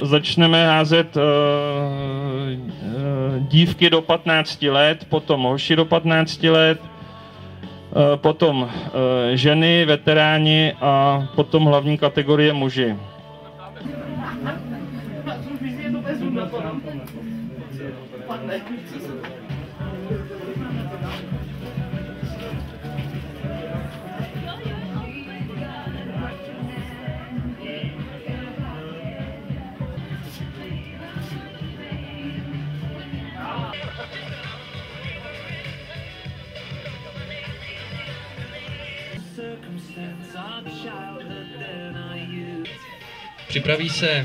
začneme házet dívky do 15 let, potom hoši do 15 let, potom ženy, veteráni a potom hlavní kategorie muži. Připraví se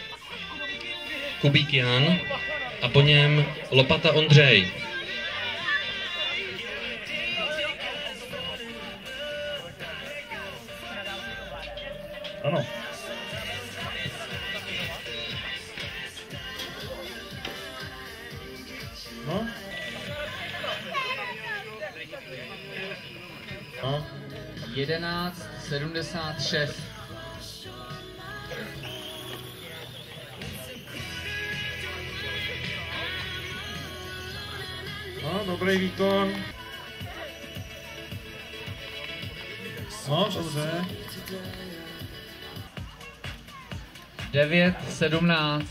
Kubík Jan a po něm Lopata Ondřej. Ano. No. No. 11:76. No, dobrý výkon. No, dobře. 9:17.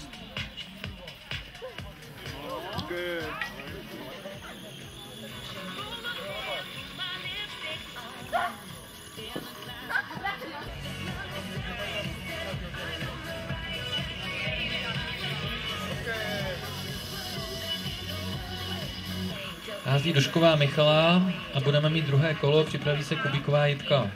Hází Dušková Michala a budeme mít druhé kolo, připraví se Kubíková Jitka.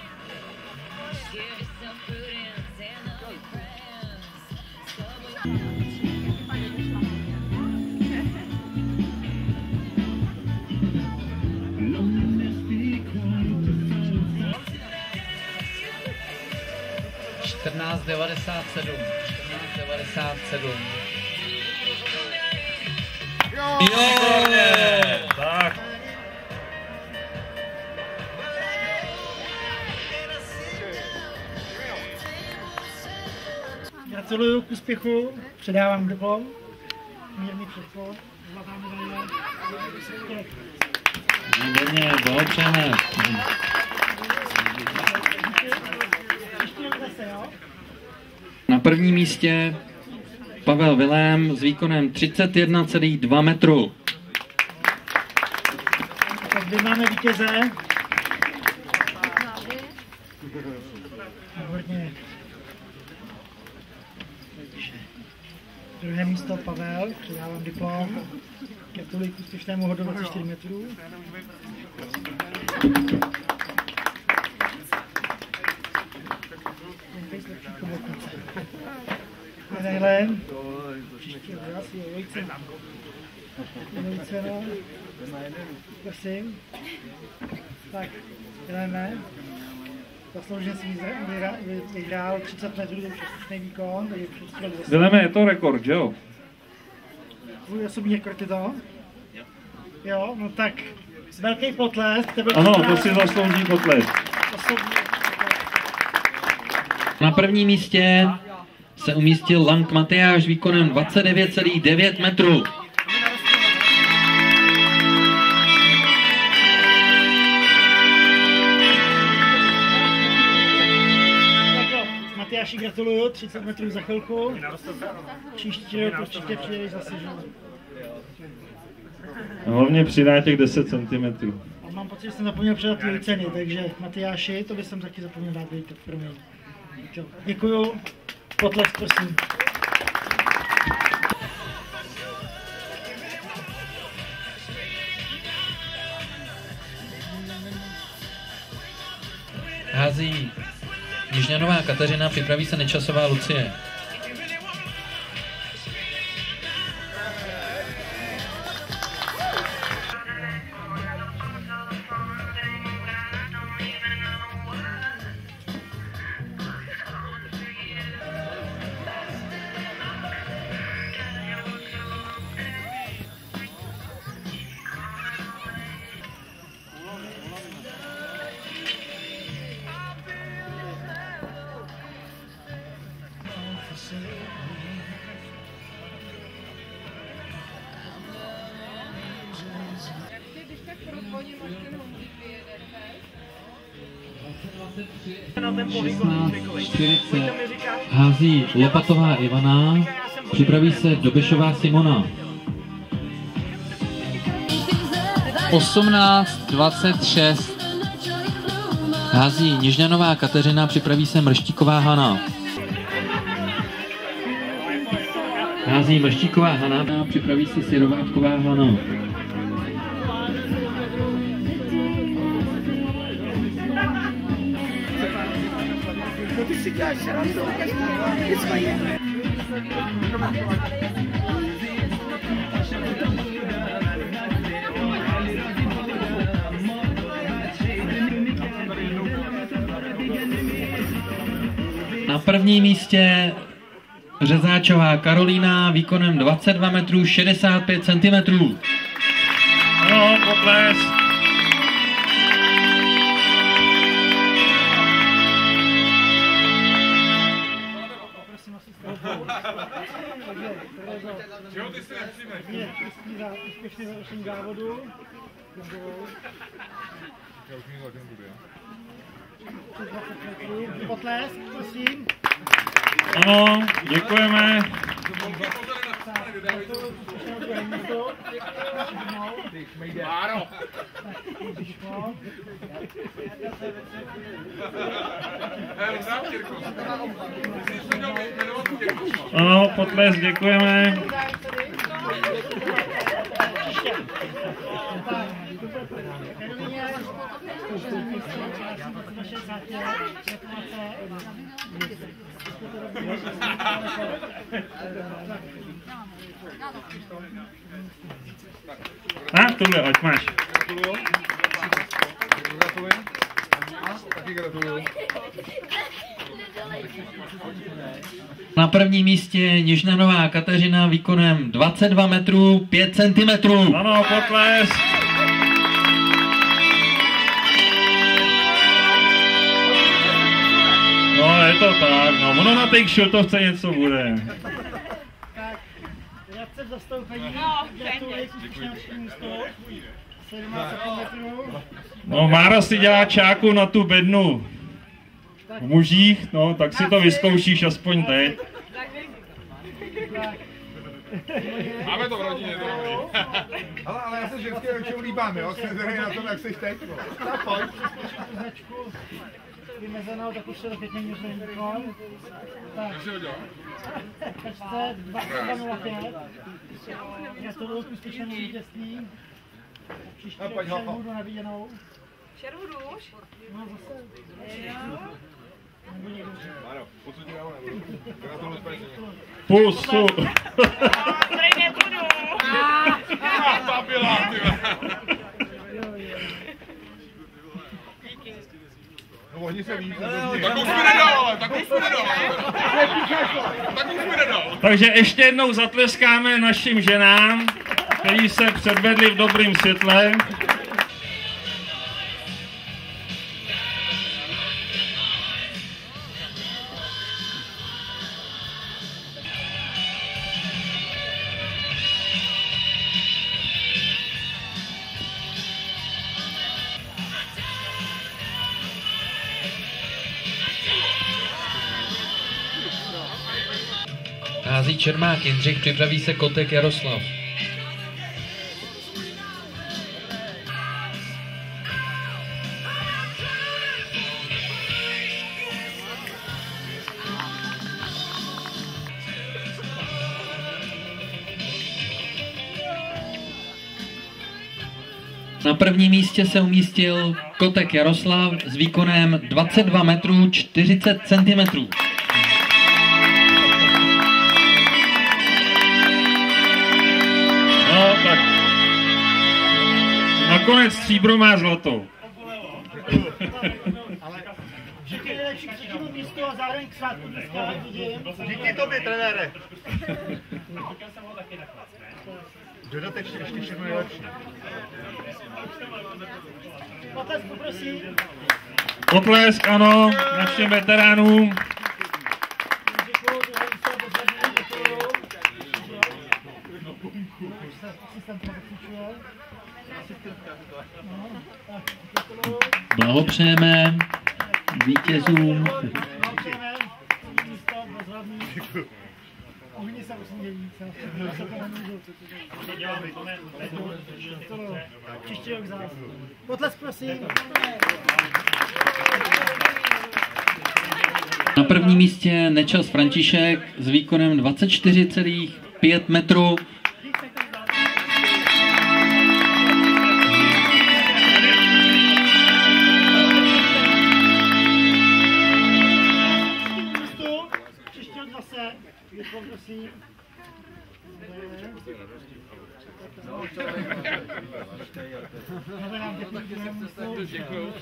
(14:97). Jo! Tak. Gratuluju k úspěchu, předávám diplom, mírný předpol, zlatá medaile. Výborně, blahopřejeme. Na prvním místě Pavel Vilém s výkonem 31,2 metru. Tak zde máme vítěze. Výborně. Druhé místo Pavel, předávám diplom. Gratuluji k úspěšnému hodu 24 metrů. Medaile. Příští obraz je Vojcena. Prosím. Tak, děláme. Zaslouženě si vyhrál 30 metrů, to je úspěšný výkon. Vileme, je to rekord, že jo? Tvůj osobní rekord je to? Jo, no tak velký potlesk. Ano, to si zaslouží potlesk. Na prvním místě se umístil Lang Matyáš výkonem 29,9 metrů. Matyáši, gratuluju, 30 metrů za chvilku. Příští rok určitě přijedeš zase. Hlavně přidá těch 10 cm. A mám pocit, že jsem zapomněl předat ty ceny, takže Matyáši, to bych jsem taky zapomněl dát, víte, pro mě. Děkuju, potlesk, prosím. Hází Jižňanová Kateřina, připraví se Nečasová Lucie. 16:40 hází Lopatová Ivana, připraví se Dobešová Simona. 18:26. Hází Něžňanová Kateřina, připraví se Mrštíková Hana. Hází Mrštíková Hana, připraví se Sirováčková Hana. Na prvním místě Řezáčová Karolína výkonem 22 metrů 65 cm. No, potles. Úspěšný završení závodu. Potlesk, prosím. Ano, děkujeme. Ano, potlesk, děkujeme. A, tohle, ať máš. Na prvním místě Něžňanová Kateřina výkonem 22 metrů 5 cm. Ano, potles. No, je to tak, no, ono na té šiltovce něco bude. Tak, radce v zastoupení. Gratuluji k úspěšnému místu. 17 metrů. No, Mára si dělá čáku na tu bednu. V mužích, no, tak si to vyzkoušíš aspoň teď. Máme to v rodině, to dobrý. Ale já se ženský většinou líbám, jo? Jsi zřejmě na tom, jak jsi teď. Tak pojď. Značku vymezenou, tak už se rozpětně můžeme výkon. Tak. Jak jsi ho dělal? Kačce 22:05. Gratuluju k úspěšnému vítězství. Příští rok Sherwoodu navíjenou. Sherwoodu už? No zase. Nebo někdo. Ano, pocud ti dáme nebudu. Gratuluju zpětně. Pusu. Tady nebudu. Ta byla, ty. No ohni se víc. Tak už mi nedal, ale tak už mi nedal. Tak už mi nedal. Takže ještě jednou zatleskáme našim ženám, kteří se předvedli v dobrým světle. Hází Čermák Jindřich, připraví se Kotek Jaroslav. Na prvním místě se umístil Kotek Jaroslav s výkonem 22 metrů 40 cm. No, tak. Nakonec stříbro má zlato. Díky nejlepší k třetímu místu a zároveň k svátku dneska vidím. Díky tobě, trenére. Dodatečně ještě všechno nejlepší. Potlesk poprosím. Potlesk, ano, našim veteránům. Děkuju, druhé místo bezvadný, děkuju. Asistent pokračuje. No, tak, děkuju. Blahopřejeme. vítězům. Blahopřejeme, místo bezvadný. Ohni se usmíje víc, já se to nemůžu. Příští rok zás. Potlesk, prosím. Na prvním místě Nečas František s výkonem 24,5 metrů. Příští rok zase. Prosím. Děkuju.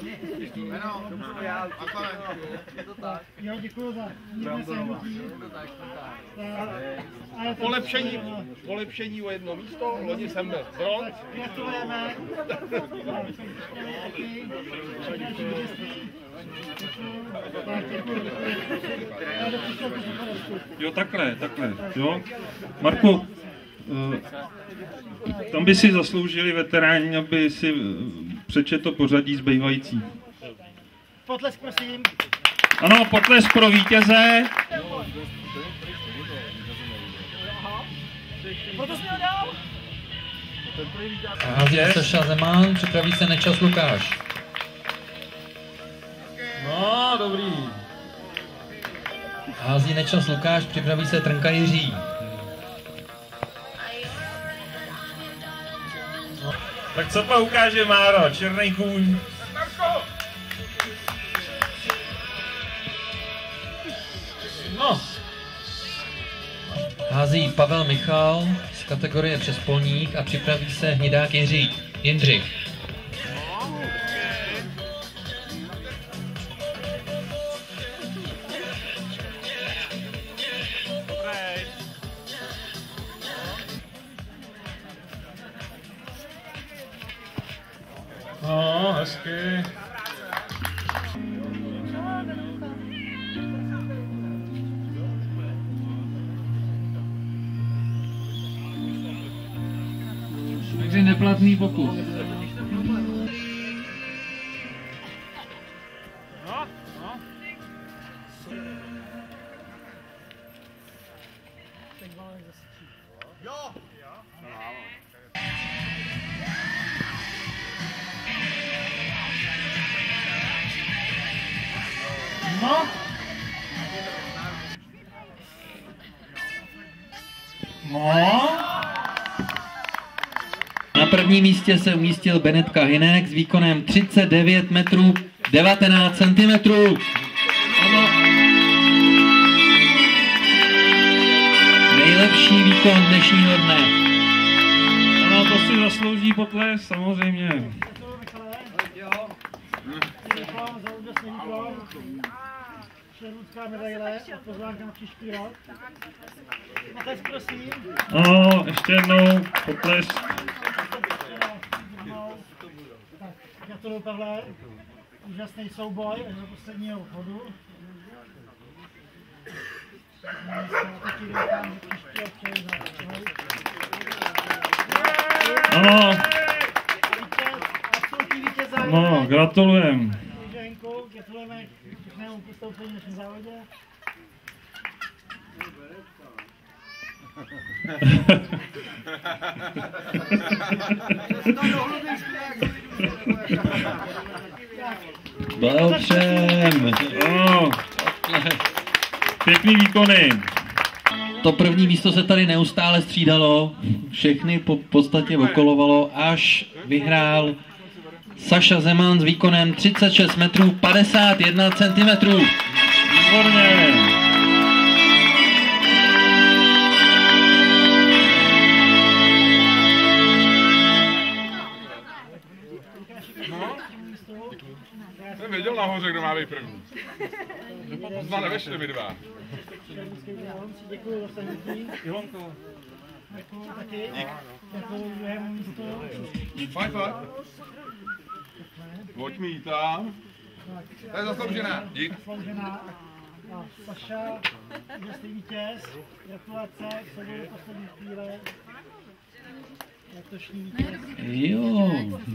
Jo, děkuju za Polepšení o jedno místo, loni jsem byl. Gratulujeme. Jo, takhle, jo. Marku, tam by si zasloužili veteráni, aby si přečetl pořadí zbývající. Potlesk, prosím. Ano, potlesk pro vítěze. Proto jsi ho dal? Hází Saša Zeman, připraví se Nečas Lukáš. No, dobrý. Hází Nečas Lukáš, připraví se Trnka Jiří. Tak co to ukáže Máro, černý kůň. No. Hází Pavel Michal z kategorie přespolních a připraví se Hnidák Jindřich. No, hezky. Takže neplatný pokus. Na prvním místě se umístil Benetka Hynek s výkonem 39 metrů 19 centimetrů. Nejlepší výkon dnešního dne. Ano, to si zaslouží potlesk, samozřejmě. Děkujeme za úžasný výkon. Šervudská medaile a pozvánka na příští rok. Potlesk, prosím. Ano, ještě jednou potlesk. Tak, gratuluju, Pavle. Úžasný souboj až do posledního hodu. Taky doufám, že příští rok přeju za Ano, absolutní vítěz no, gratulujem. Gratulujeme k pěknému postoupení v našem závodě. Blahopřejem. Ano, pěkný výkony. To první místo se tady neustále střídalo, všechny v podstatě okolovalo, až vyhrál Saša Zeman s výkonem 36 metrů 51 centimetrů. Výborně. Jsem věděl nahoře, kdo má být první. Dva nevešli mi dva. Děkuji za slednutí. Děkuji taky. Děkuji druhému místu. Fajn. Pojď mi tam. To je zasloužená. Dík. Zasloužená. A Saša, úžasný vítěz. Gratulace, k sobě do poslední chvíle. Jo.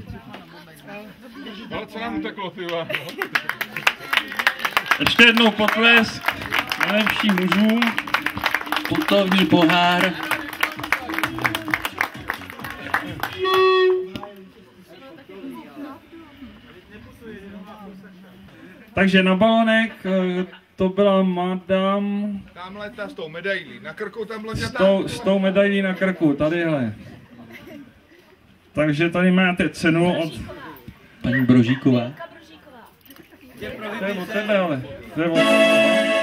Ale co nám uteklo, ty vole? Ještě jednou potlesk nejlepším mužům. Putovní pohár. Takže na balonek to byla madam Tamhle ta s tou medailí, na krku tamhle s tou medailí na krku, tadyhle. Takže tady máte cenu od... Paní Brožíková. To je od tebe, ale. To je od tebe.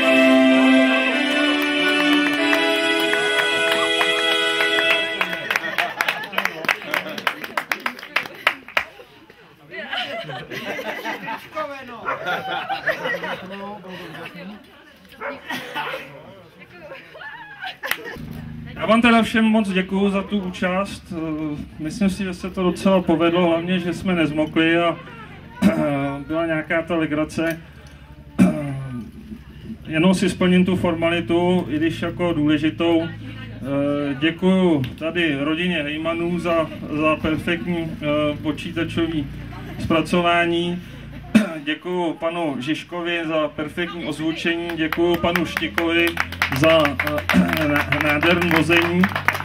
Já vám teda všem moc děkuju za tu účast. Myslím si, že se to docela povedlo, hlavně, že jsme nezmokli a byla nějaká ta legrace. Jenom si splním tu formalitu, i když jako důležitou. Děkuju tady rodině Hejmanů za perfektní počítačové zpracování. Děkuju panu Žižkovi za perfektní ozvučení, děkuju panu Štikovi za nádherné vození.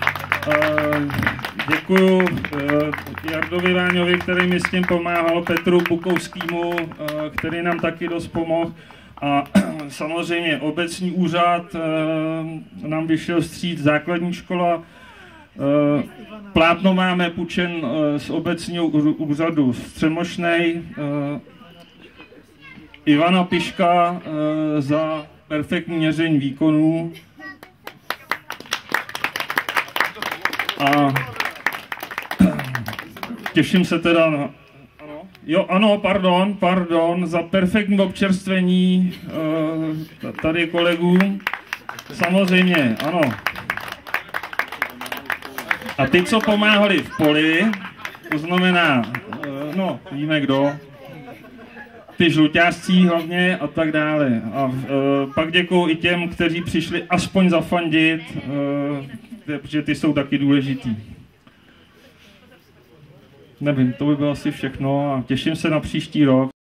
Děkuju Jardovi Váňovi, který mi s tím pomáhal, Petru Bukovskému, který nám taky dost pomohl. A samozřejmě obecní úřad nám vyšel vstříc, základní škola. Plátno máme půjčen z obecního úřadu Střemošnej. Ivana Piška za perfektní měření výkonů. A těším se teda na... Pardon, za perfektní občerstvení tady kolegů. Samozřejmě, ano. A ty, co pomáhali v poli, to znamená, víme kdo, ty žluťáscí hlavně a tak dále. A pak děkuju i těm, kteří přišli aspoň zafandit, protože ty jsou taky důležitý. Nevím, to by bylo asi všechno a těším se na příští rok.